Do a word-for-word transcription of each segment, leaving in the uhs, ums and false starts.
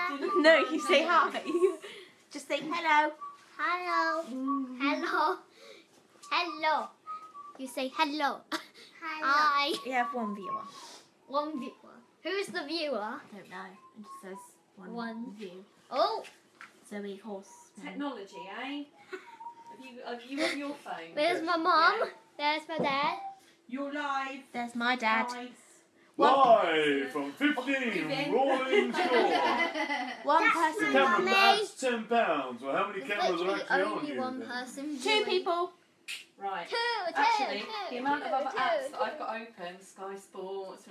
No, you say hi. Just say hello. Hello. Mm. Hello. Hello. You say hello. Hello. Hi. We have one viewer. One viewer. Who's the viewer? I don't know. It just says one, One. view. Oh. Zoe Horse. Technology, eh? Have you, have you on your phone? There's my mum. There's my dad. You're live. There's my dad. Nice. Live from fifteen Vivian. Rolling Store. One That's person. The camera Mummy. adds ten pounds. Well, how many There's cameras are literally actually on only you? one then? person. Two viewing. people. Right. Two, two, Actually, two, the amount two, of other two, apps that two. I've got open, Sky Sports,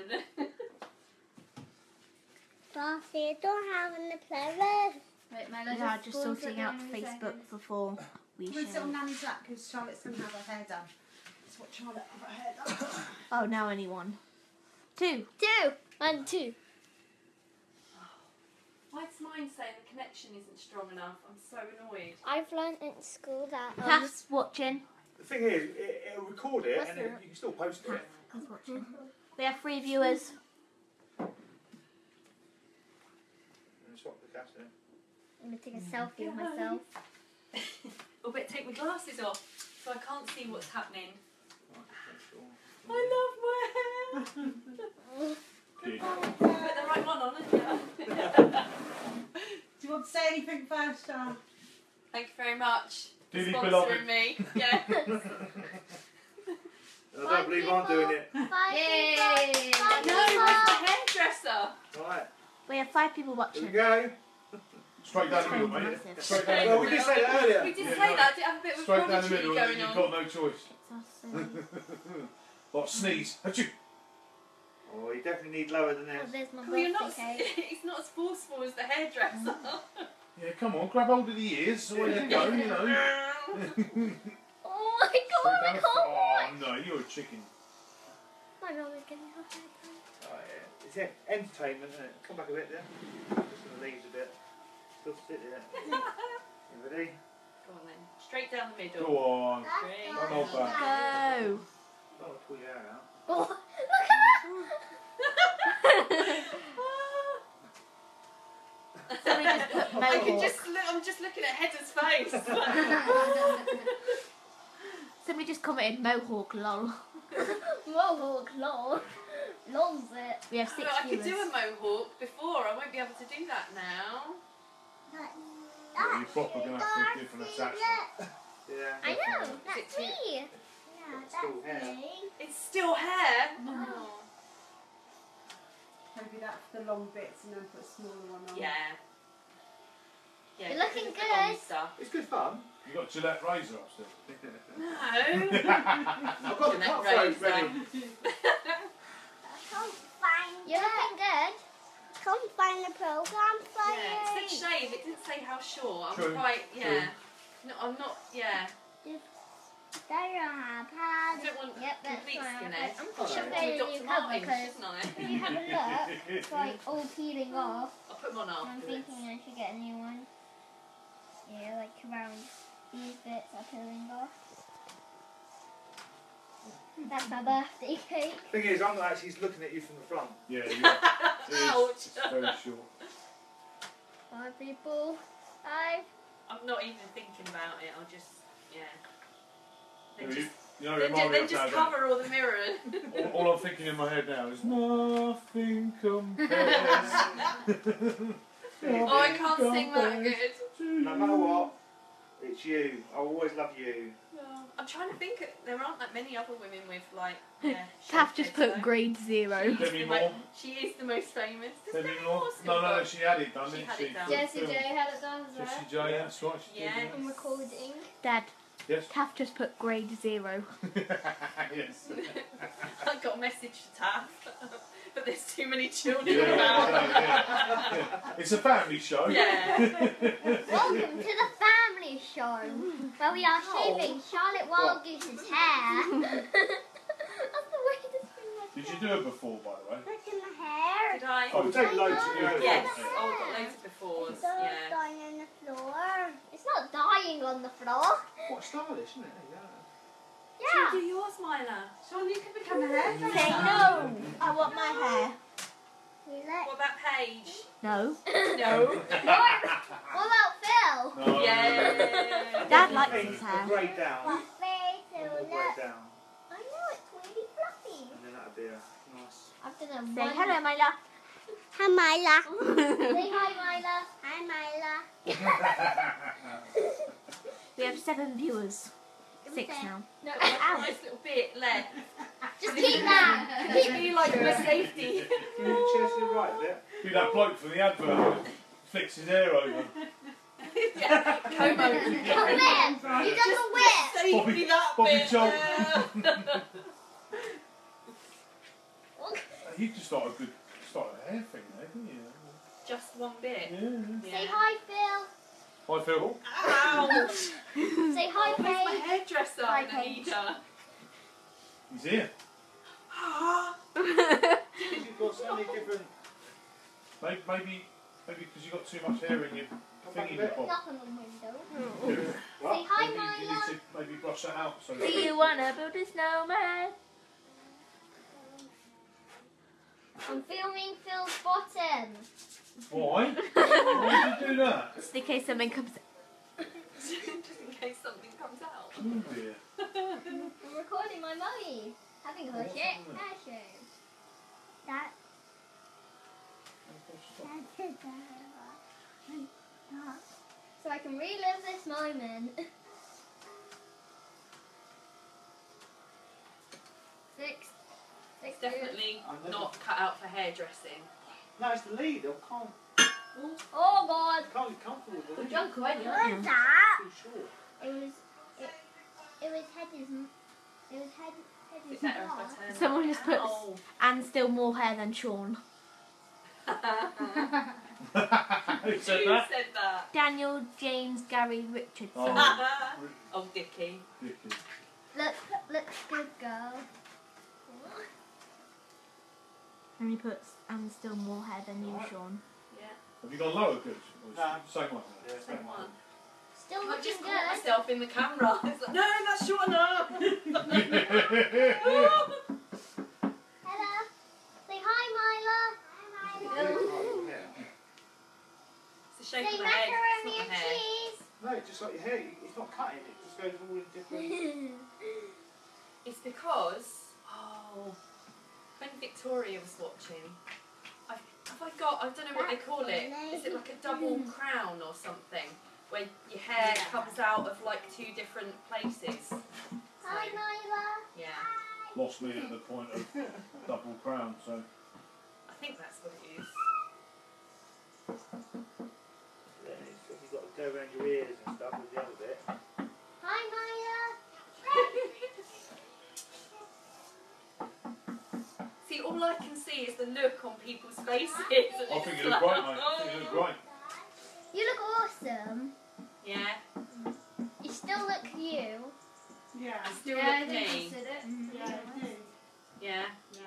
Darcy, don't have any playlist. Wait, Melo, We are just pause sorting it out in a Facebook second. before we Come and sit on show. Nanny's lap because Charlotte's going to have her hair done. That's what Charlotte have her hair done. Oh, now only one. Two. Two. One, two. Why's mine saying the connection isn't strong enough? I'm so annoyed. I've learned in school that. Um, Kath's watching. The thing is, it, it'll record it What's and it, that? you can still post it. Kath's watching. We have three viewers. And swap the cast in. I'm gonna take a selfie of myself. Oh, but take my glasses off so I can't see what's happening. Right, I love my hair. Good. Put the right one on, haven't you? Do you want to say anything first, Charlotte? Thank you very much for Dearly sponsoring beloved. me. Yeah. And I don't believe I'm doing it. Five Yay! people. Five No, where's people. the hairdresser? Right, We have five people here watching. we go. Straight down the middle, Massive. mate. It's Straight down the Well, middle. we did say that earlier. We did Yeah, say no. that. Did have a bit of a Straight down the prodigy middle, going you've on. got no choice. Awesome. Like sneeze. Achoo. Oh, you definitely need lower than Oh, this. there's my Well, you're birthday not. cake. It's not as forceful as the hairdresser. Yeah, come on, grab hold of the ears. Away you go, you know. Oh my Straight god, down I the- can't Oh, watch. no, you're a chicken. My mum is getting her hair done. Oh, yeah. It's en- entertainment, isn't it? Come back a bit there. Just going to leave a bit. Still sit there. You ready? Go on then. Straight down the middle. Go on. Straight Don't hold back. Go. Oh, I'll pull your hair out. Oh, look at that! So we just put I can mohawk. just look, I'm just looking at Heather's face. Somebody just commented mohawk lol. Mohawk, lol. Lol's it. We have six Well, I could viewers. do a mohawk before. I won't be able to do that now. Yeah, you're proper going to have to do a different attachment. Yeah. I know, that's me. Yeah, Still that's hair. me. It's still hair. Oh. Maybe that for the long bits and then put a smaller one on. Yeah. Yeah. You're looking look at the long good. Stuff. It's good fun. You got Gillette razor upstairs. No. I've got the Gillette cutthroat razor. ready. Come find You're looking good. Come find the program for Yeah, you. it's the shave. It didn't say how short. I'm True, quite. Yeah. No, I'm not. Yeah. There you have I had. don't want Yep, that's complete fine. skinhead. I'm Oh, pushing no. a With new Doctor cover Martens, because shouldn't I? if you have a look, it's like all peeling off. I'll put them on And I'm afterwards. thinking I should get a new one. Yeah, like around these bits are peeling off. That's my birthday cake. Thing is, I'm not actually looking at you from the front. Yeah, yeah. Ouch. It's, it's very short. Five people. Five. I'm not even thinking about it. I'll just. Yeah. You Then know, just, you know, then, remind ju- me then of just that, cover all the mirrors. don't you? all, all I'm thinking in my head now is nothing compares. Oh, I can't sing that good. No matter what, it's you. I always love you. I'm trying to think. There aren't that many other women with like. Yeah, Kath shaved just heads, put though. grade zero. She is Demi the Moore. mo- She is the most famous. Does Demi Demi Moore? Moore still No, no, no, got- she had it done, She didn't had she? it done. for Jessie film. J had it done as Jessie well. J, that's right. She Yeah. did, I'm recording. Dad, Yes. Kath just put grade zero. Yes. I got a message to Taff, but there's too many children Yeah, about. yeah, yeah. It's a family show. Yeah. Welcome to the family show where we are Oh. shaving Charlotte Wild Goose's hair. That's the way this thing was. Did you do it before, by the way? Look in the hair. Did I? Oh, we take loads of you. Yes. Oh, I've got loads of befores. It's all Yeah. dying on the floor. It's not dying on the floor. What stylish, isn't it? There Yeah. Do, do yours, Myla. Sean, you can become a hairdresser. Say no. I want my hair. You like? What about Paige? No. No. What about Phil? No. Yeah. Dad likes Pink, his the hair. grey down. What face All to the look? way down. I know it's really fluffy. And then that'd be a nice. I've done a Say one. hello, Myla. Hi, Myla. Say hi, Myla. Hi, Myla. We have seven viewers. Six now. No, Got a nice little bit left. just keep that. Keep me like for safety. Can you chair to the right a bit? Be that bloke from the advert who flicks his hair over. Yeah. Come on. The whip. You done the whip. Save Bobby- me that Bobby bit. Joel. there. You just started a good, started a hair thing there, didn't you? Just one bit. Yeah. Say Yeah. hi, Phil. Hi Phil. Ouch. Say hi, Where's my Paige. hairdresser? Hi, I need her. He's here. You've got so many different. Maybe, maybe, maybe because you got too much hair in your Come back a thingy bit. bob. Knock on the window. What? Say hi, Maybe you Myla. need to maybe brush that out. So Do you wanna build a snowman? I'm filming Phil's bottom. why? Why did you do that? Just in case something comes. Just in case something comes out. Oh dear. I'm recording my mummy having her What's shit happening? hair show. That, Stop. that's it. That. So I can relive this moment. Six. Six. It's definitely I never- not cut out for hairdressing. No, it's the lead. I can't, Oh God. can't get comfortable with it. Junk, aren't you? What's that? Too short. It was. It, it was Heddy's. m- It was Hed, Is Heddy's it better if bra. I turn Someone it just puts- Ow. And still more hair than Sean. Who said Who that? said that? Daniel James Gary Richardson. Oh. Oh, Dickie. Ridiculous. Look, look, good girl. And he puts and still more hair than you, Sean. Yeah. Have you gone lower good? Or is No. it the same one? Yeah, Same one. Still I looking just good. caught myself in the camera. It's like, no, that's short enough. Hello. Say hi, Myla. Hi, Yeah, Myla. right, yeah. It's a shame Say for my head. macaroni It's and not my hair. cheese. No, it's just like your hair. It's not cutting. It just goes all in different. It's because, oh, when Victoria was watching, I, have I got, I don't know what they call it. Is it like a double crown or something? Where your hair comes out of like two different places. Hi, Myla. Yeah, Lost me at the point of double crown, so. I think that's what it is. Then it's, you've got to go around your ears and stuff with the other bit. Hi, Myla. See, all I can see is the look on people's faces. and I it's think you like, look great, mate. I think you look great. You look awesome. Yeah, You still look you. Yeah. I still yeah, look I think me. you said it. Yeah, I do. Yeah.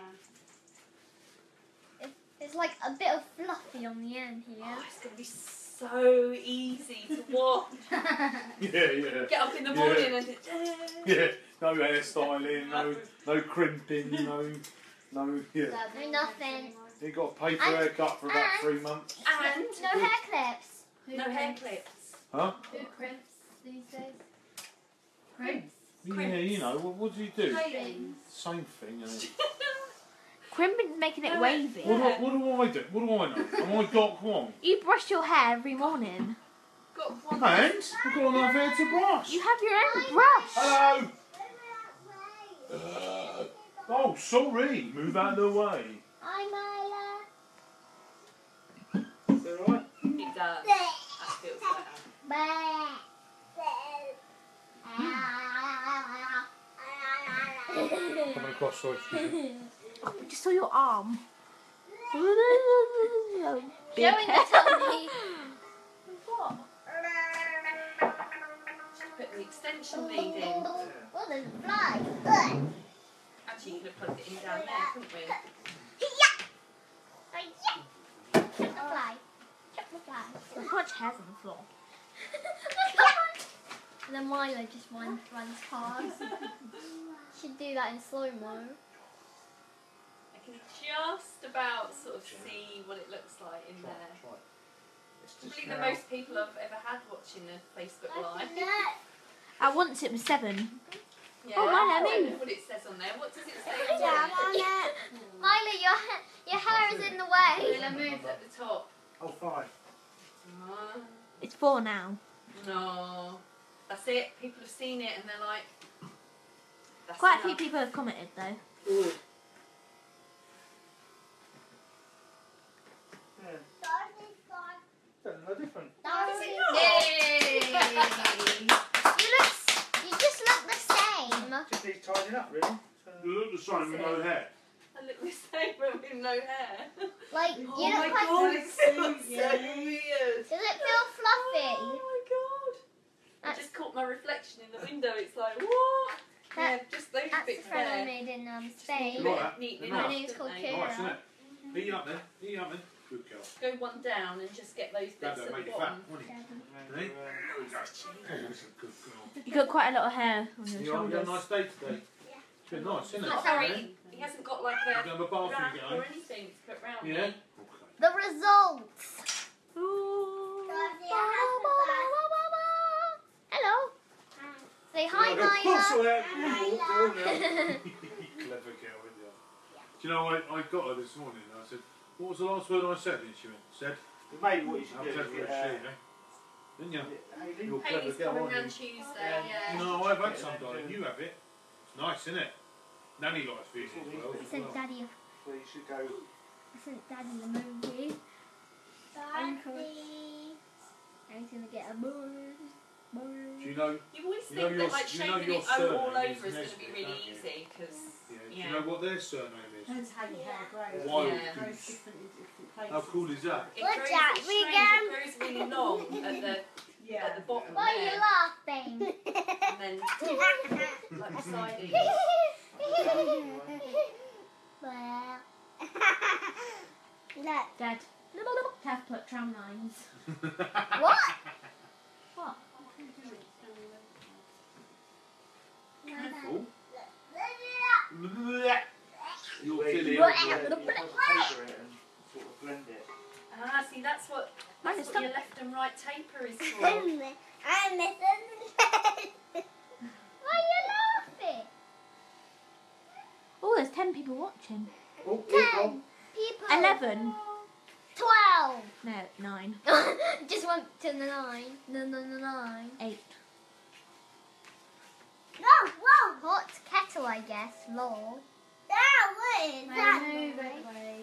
Yeah. It's like a bit of fluffy on the end here. Oh, it's going to be so easy to watch. Yeah, yeah. Get up in the Yeah. morning and Yeah, no hairstyling, no no crimping, no no yeah. No, nothing. You got a paper And- haircut for about and- three months. and No hair clips. no hair clips. Huh? Who crimps these days? Crimps? Yeah, you know, what, what do you do? Things. Same thing, isn't it? Crimping's making it No, wavy. What do, I, what do I do? What do I know? Am I Doc Wong? You brush your hair every morning. Got one. And I've got enough hair to brush. You have your own brush. Hello! Uh, oh, sorry. Move out of the way. Hi, Myla. Is that alright? It does. That feels better. Coming across, sorry. excuse me. Oh, I just saw your arm. Big Showing the hair. tummy. What? Put the extension lead in. Oh, there's a fly. Actually, you could have plugged it in down there, couldn't we? Check the fly. Check the fly. Look how much hair's on the floor. And then Milo just runs, runs past. Should do that in slow mo. I can just about sort of see what it looks like in Try, there. try. It's just Probably the now- most people I've ever had watching a Facebook Live. At once it was seven. Yeah. Oh, mine, I I don't mean. know what it says on there. What does it say Put on down there? on it. Miley, your ha- your hair is in the way. Will I move at the top? Oh, five. Uh, It's four now. no. That's it. People have seen it and they're like, that's Quite a few enough. people have commented though. Yeah. Dorothy's gone. Don't know different. Dorothy's Yay! You look. s- You just look the same. Just needs tidying up, really. So, You look the same with no hair. I look the same but with no hair. Like you Oh look my like. god, it feels Yeah. so weird. Does it feel fluffy? Oh my god. I That's- just caught my reflection in the window. It's like, what? Yeah, That- just those That's the bits friend I there. made in um, Just need a Spain. bit Like of that? neatening They're up, nice. Her name's called don't Kira. they? Nice, isn't it? Eat up then. Eat up then. Good girl. Go one down and just get those Dad, bits that'll at make the you fat, bottom. won't it? uh, Hey? uh, That's a good girl. You got quite a lot of hair on your You had a shoulders. nice day today. It's been nice, isn't it? Not very. He hasn't got like You a done the bathroom wrap you get or home? anything to put round Yeah? me. Okay. The results. Ooh. Dorothy, I Hello. Say hi, Yeah, of course Nyla. I have. Walk down now. Clever girl, isn't you? Do you know, I, I got her this morning and I said, what was the last word I said? And she went, said, have, maybe what you should how do clever is is get, she, uh, eh? Didn't you? Hayley? You're clever Hayley's girl, coming aren't round you? Tuesday, Um, yeah. No, I've had some, darling. You have it. It's nice, isn't it? Nanny likes feeding as well. I as sent well. Daddy. Well, you should go. I sent Daddy the movie. Dorothy. And he's gonna get a bird. Do Bird. you know, You always You know think your- that like you know shaving your it all surname over is is going to be Nesbitt, really don't you? easy because yeah, do Yeah. you know what their surname is? Depends how your hair grows. Wild Yeah. It grows Goose. different in different places. How cool is that? it Look, grows, Jack, it's we strange, can- it grows really long at the Yeah. at the bottom Why are you there, laughing? and then like beside it. Well. Look. Dad. Have put tram lines. What? What? Careful. Look. You're Where you- silly. you have to paper it and sort of blend it. Ah, see that's what Mine that's is what your done. left and right taper is for. I'm missing. Why are you laughing? Oh, there's ten people watching. Oh, here you go. Ten people. Eleven. Twelve. No, nine. Just went to the nine. No, no, no, nine. Eight. No, whoa. Hot kettle, I guess. Lol. That way. That Move way. it, way.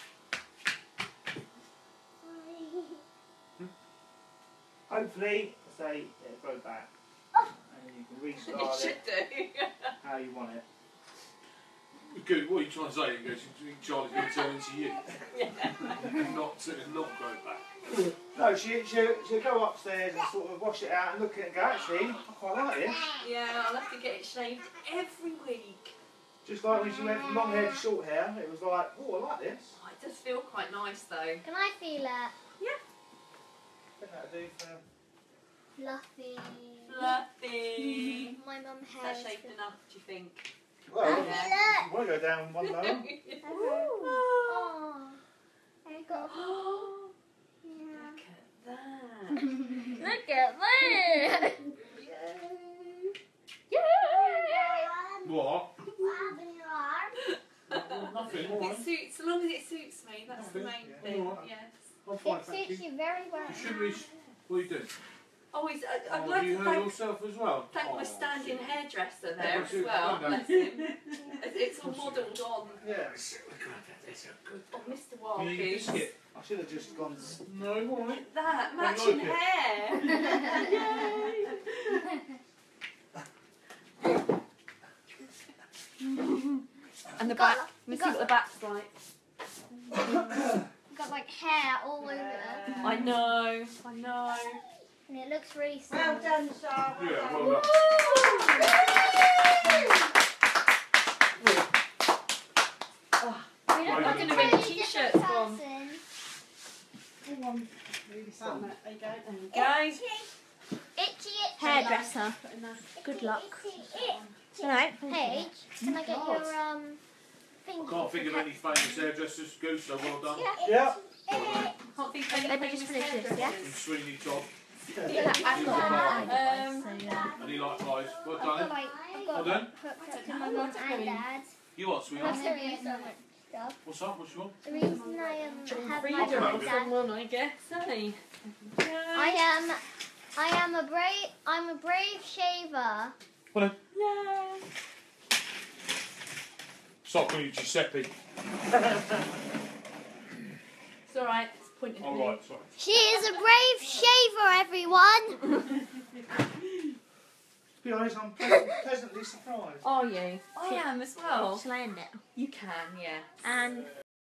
Hopefully, say it grow back. Oh. And you can It restart should it do. how you want it. Good. What are you trying to say? He goes, you think Charlie's going to turn into you Yeah. and not, and not grow back. No, she, she, she'll go upstairs and sort of wash it out and look at it and go, actually, I quite like this. Yeah, I'll have to get it shaved every week. Just like when she went from long hair to short hair, it was like, oh, I like this. Oh, it does feel quite nice though. Can I feel it? I think that'll do for... Fluffy. Fluffy. My mum Is hair. that shaved enough, do you think? Well, Yeah. you want to go down one lower? Oh. There you go. Look at that. Look at that. What? What happened in your arm? Nothing. All It right. suits, as long as it suits me, that's the Nothing. main Yeah. thing. Alright. Yes. I'm fine, It thank suits you. you very well. You should be. What are you doing? Always, I, I'd Oh, like you to hurt thank, yourself as well? thank my Oh, standing shit. hairdresser there Oh, as shit. well, Oh, no. bless him. It's it's all modelled on Yeah. on Mister Can you get a Walker's. biscuit? I should have just gone... No, all right. That, like matching it. hair! And the Got- back, let me you see got- what the back's like. Got like hair all over it. I know, I know. And it looks really Well small. done, Shah. Well Yeah, done. well done. We Well look done. like a Gonna make really t-shirts different from. person. Come on. Really something. There you go. There you go. Itchy, itchy. Hairdresser. Put in there. Good luck. Itchy, itchy. Alright. Paige, can I get God. your um think. Can't think of any famous hairdressers, Goose, so well done. Yeah. Can't think of any Let me just finish this, yeah? And Sweeney Todd. Yeah, I've got Um, an so yeah. And he like pies. Well I've got done. like, I've got Well done. hooked up to my mum and dad. You what, That's sweetheart? the reason so much stuff. What's up? What's you want? The reason I um, have my freedom mum of and dad. someone, I guess. Hey. I am, I am a brave, I'm a brave shaver. Well then. Yay. Stop calling you Giuseppe. It's alright. It's pointing at me. Alright, sorry. She is a brave shaver, everyone. To be honest, I'm pleasant, pleasantly surprised. Are you? I am as well. Shall I end it? You can, yeah. And